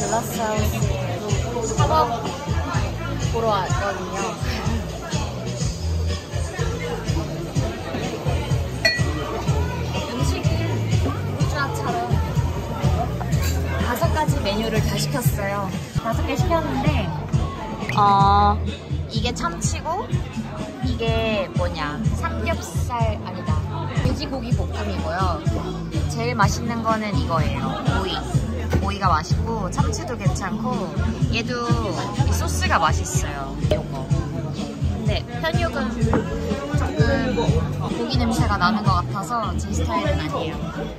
글라스하우스 팝업 보러 왔거든요. 음식은 우주아처럼 5가지 메뉴를 다 시켰어요. 5개 시켰는데 이게 참치고 이게 뭐냐 삼겹살 아니다 돼지고기 볶음이고요. 제일 맛있는 거는 이거예요. 오이가 맛있고 참치도 괜찮고 얘도 이 소스가 맛있어요. 요거 근데 편육은 조금 고기 냄새가 나는 것 같아서 제 스타일은 아니에요.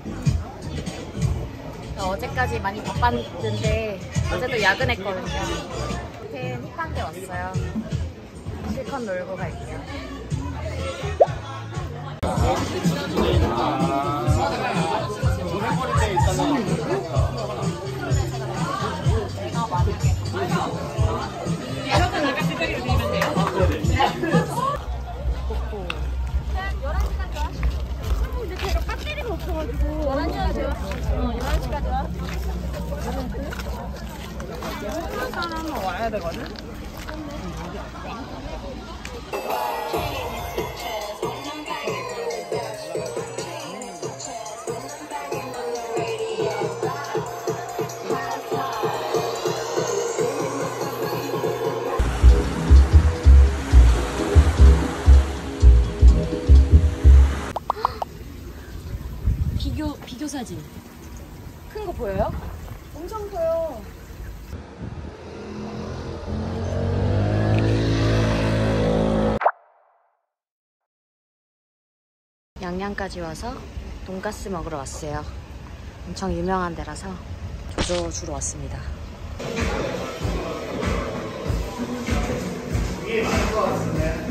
어제까지 많이 바빴는데 어제도 야근했거든요. 펜 힙한데 왔어요. 실컷 놀고 갈게요. 근데 제가 배터리가 없어가지고 11시까지 와. 11시까지 와. 한 사람은 와야 되거든? 비교 사진. 큰 거 보여요? 엄청 커요. 양양까지 와서 돈가스 먹으러 왔어요. 엄청 유명한 데라서 조조 주러 왔습니다. 이게 많은 것 같은데.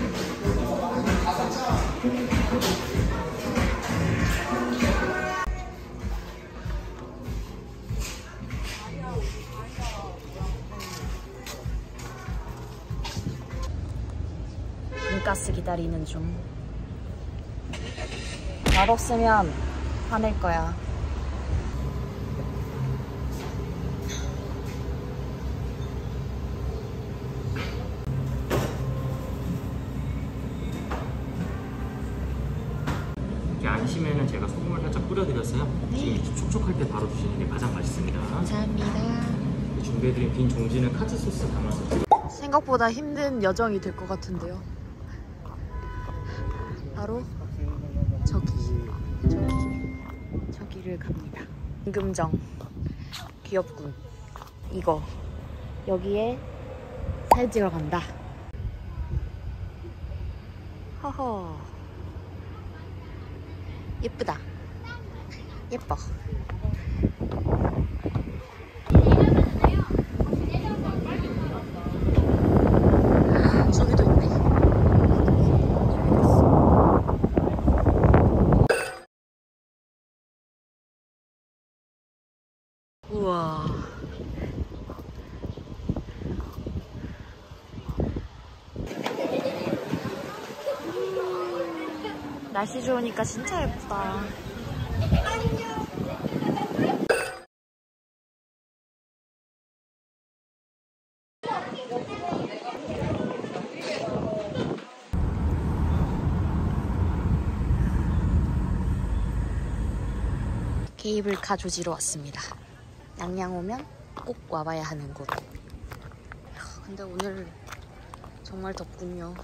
돈가스 기다리는 중. 맛없으면 화낼 거야. 이렇게 안심에는 제가 소금을 살짝 뿌려드렸어요. 네. 지금 촉촉할 때 바로 드시는 게 가장 맛있습니다. 감사합니다. 준비해드린 빈 종지는 카츠 소스 담아서 생각보다 힘든 여정이 될 것 같은데요. 바로 저기를 갑니다. 임금정 귀엽군. 이거 여기에 사진 찍으러 간다. 허허 예쁘다. 예뻐. 저기도 있네. 우와. 날씨 좋으니까 진짜 예쁘다. 케이블카 조지로 왔습니다. 양양 오면 꼭 와봐야 하는 곳. 근데 오늘 정말 덥군요.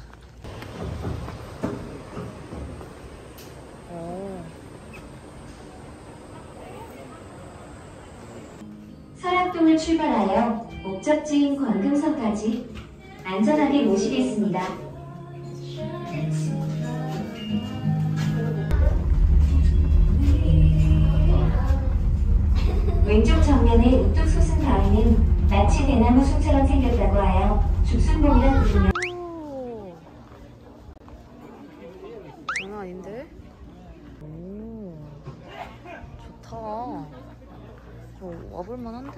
설악동을 출발하여 목적지인 권금성까지 안전하게 모시겠습니다. 왼쪽 정면에 우뚝 솟은 바위는 마치 대나무 숲처럼 생겼다고 하여 죽순봉이라 부르며 장난 아닌데? 오, 좋다. 저 와볼만한데?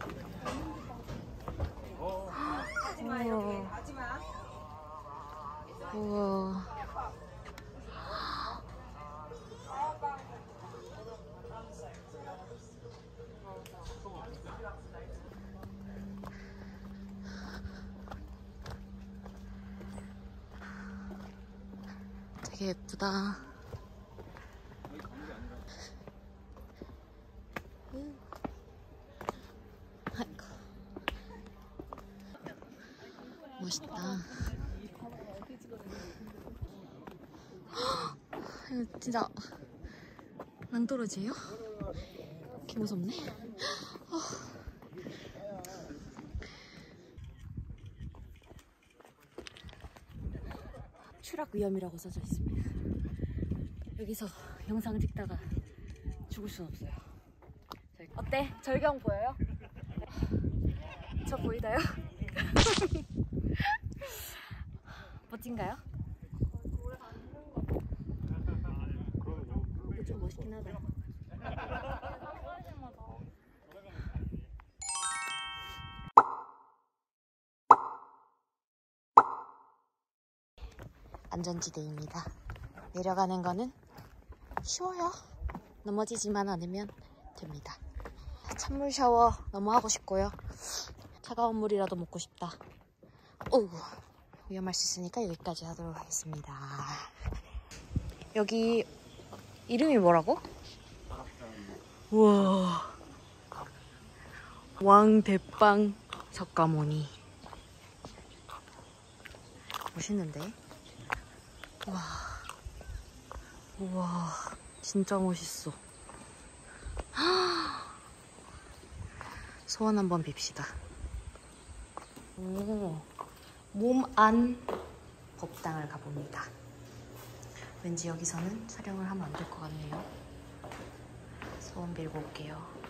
우와. 우와. 되게 예쁘다. 아이고. 멋있다. 이거 진짜 낭떠러지예요? 개 무섭네. 추락 위험이라고 써져 있습니다. 여기서 영상 찍다가 죽을 순 없어요. 어때? 절경 보여요? 저 보이나요? 멋진가요? 좀 멋있긴 하다. 안전지대입니다. 내려가는 거는 쉬워요. 넘어지지만 않으면 됩니다. 찬물 샤워 너무 하고 싶고요. 차가운 물이라도 먹고 싶다. 오, 위험할 수 있으니까 여기까지 하도록 하겠습니다. 여기 이름이 뭐라고? 우와, 왕대빵 석가모니. 멋있는데? 와, 우와, 진짜 멋있어. 소원 한번 빕시다. 오, 몸 안 법당을 가봅니다. 왠지 여기서는 촬영을 하면 안 될 것 같네요. 소원 빌고 올게요.